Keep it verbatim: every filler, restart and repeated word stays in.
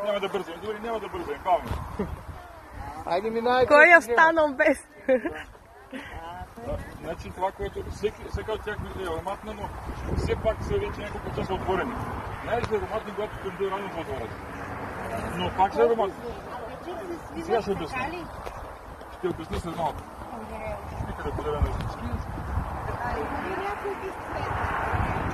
няма да бързам, дори няма да бързам, бавно. Айде, минай. Кой е останал без? Значи това, което всека от тях е ароматна, но все пак са вече няколко часа отворени. Знаеш ли ароматни, когато към рано се отворят? Но пак са ароматни. Сега ще обясня. Ще обясня след малко. Нека да подаря на всички.